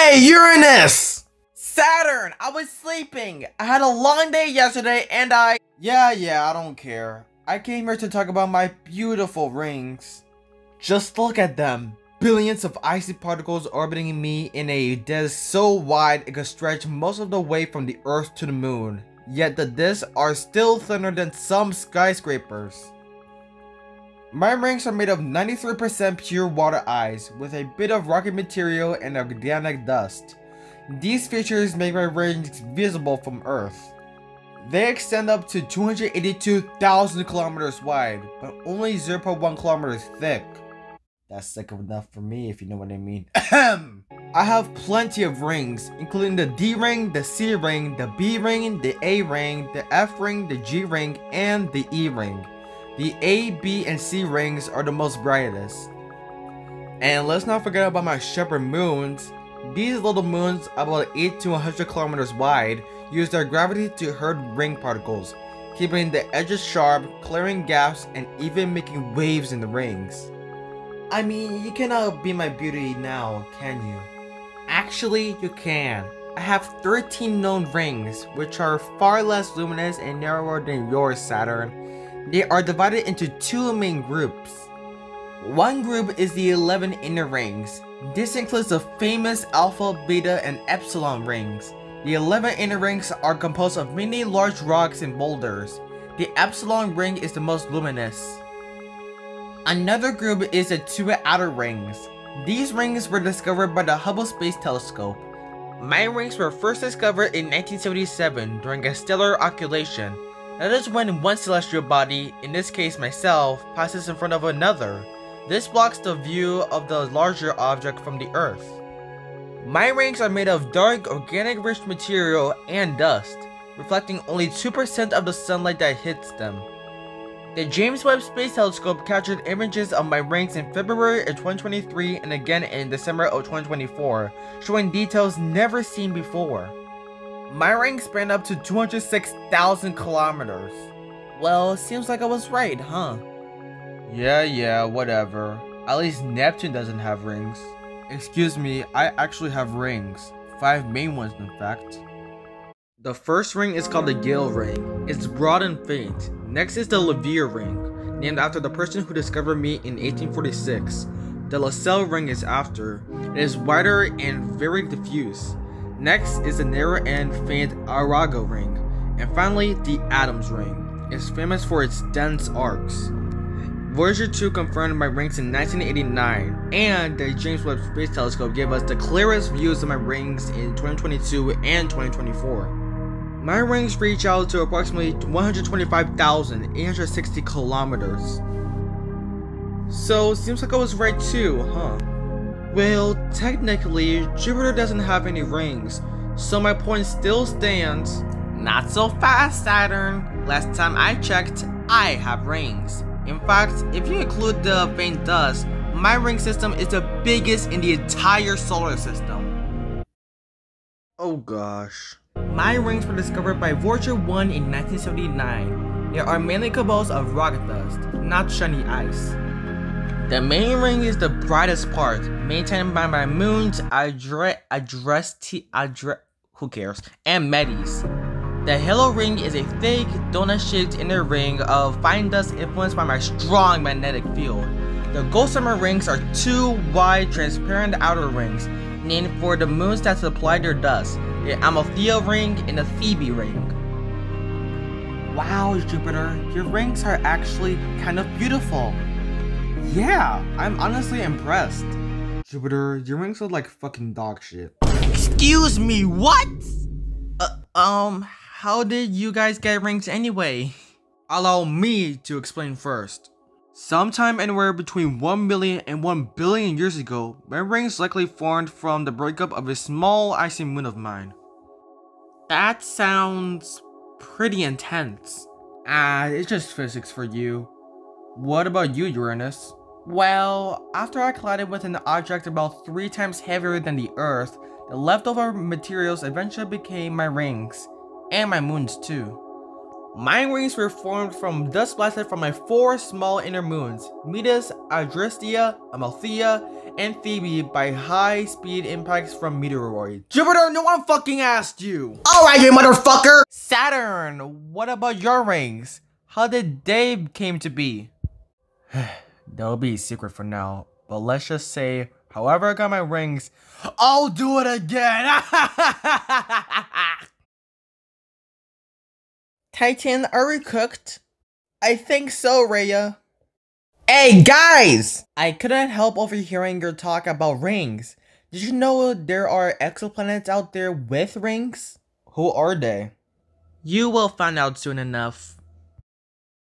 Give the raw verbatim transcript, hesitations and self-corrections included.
Hey, Uranus! Saturn, I was sleeping. I had a long day yesterday and I... Yeah, yeah, I don't care. I came here to talk about my beautiful rings. Just look at them. Billions of icy particles orbiting me in a disk so wide it could stretch most of the way from the Earth to the Moon. Yet the disks are still thinner than some skyscrapers. My rings are made of ninety-three percent pure water ice, with a bit of rocky material and organic dust. These features make my rings visible from Earth. They extend up to two hundred eighty-two thousand kilometers wide, but only zero point one kilometers thick. That's thick enough for me, if you know what I mean. I have plenty of rings, including the D ring, the C ring, the B ring, the A ring, the F ring, the G ring, and the E ring. The A, B, and C rings are the most brightest. And let's not forget about my shepherd moons. These little moons, about eight to one hundred kilometers wide, use their gravity to herd ring particles, keeping the edges sharp, clearing gaps, and even making waves in the rings. I mean, you cannot be my beauty now, can you? Actually, you can. I have thirteen known rings, which are far less luminous and narrower than yours, Saturn. They are divided into two main groups. One group is the eleven inner rings. This includes the famous Alpha, Beta, and Epsilon rings. The eleven inner rings are composed of many large rocks and boulders. The Epsilon ring is the most luminous. Another group is the two outer rings. These rings were discovered by the Hubble Space Telescope. My rings were first discovered in nineteen seventy-seven during a stellar occultation. That is when one celestial body, in this case myself, passes in front of another. This blocks the view of the larger object from the Earth. My rings are made of dark, organic rich material and dust, reflecting only two percent of the sunlight that hits them. The James Webb Space Telescope captured images of my rings in February of twenty twenty-three and again in December of twenty twenty-four, showing details never seen before. My rings span up to two hundred six thousand kilometers. Well, seems like I was right, huh? Yeah, yeah, whatever. At least Neptune doesn't have rings. Excuse me, I actually have rings. Five main ones, in fact. The first ring is called the Gale ring. It's broad and faint. Next is the Leverrier ring, named after the person who discovered me in eighteen forty-six. The Lassell ring is after. It is wider and very diffuse. Next is the narrow and faint Arago ring. And finally, the Adams ring. It's famous for its dense arcs. Voyager two confirmed my rings in nineteen eighty-nine, and the James Webb Space Telescope gave us the clearest views of my rings in twenty twenty-two and twenty twenty-four. My rings reach out to approximately one hundred twenty-five thousand eight hundred sixty kilometers. So, seems like I was right too, huh? Well, technically, Jupiter doesn't have any rings, so my point still stands. Not so fast, Saturn. Last time I checked, I have rings. In fact, if you include the faint dust, my ring system is the biggest in the entire solar system. Oh gosh. My rings were discovered by Voyager one in nineteen seventy-nine. They are mainly composed of rock dust, not shiny ice. The main ring is the brightest part, maintained by my moons Adre Adresti Adre who cares, and Medes. The halo ring is a thick, donut-shaped inner ring of fine dust influenced by my strong magnetic field. The Gossamer rings are two wide, transparent outer rings, named for the moons that supply their dust, the Amalthea ring and the Phoebe ring. Wow, Jupiter, your rings are actually kind of beautiful. Yeah, I'm honestly impressed. Jupiter, your rings look like fucking dog shit. Excuse me, what? Uh, um, how did you guys get rings anyway? Allow me to explain first. Sometime anywhere between one million and one billion years ago, my rings likely formed from the breakup of a small icy moon of mine. That sounds pretty intense. Ah, it's just physics for you. What about you, Uranus? Well, after I collided with an object about three times heavier than the Earth, the leftover materials eventually became my rings, and my moons too. My rings were formed from dust blasted from my four small inner moons, Metis, Adristia, Amalthea, and Phoebe by high-speed impacts from meteoroids. Jupiter, no one fucking asked you! Alright, you motherfucker! Saturn, what about your rings? How did they came to be? That'll be a secret for now, but let's just say, however I got my rings, I'll do it again! Titan, are we cooked? I think so, Rhea. Hey, guys! I couldn't help overhearing your talk about rings. Did you know there are exoplanets out there with rings? Who are they? You will find out soon enough.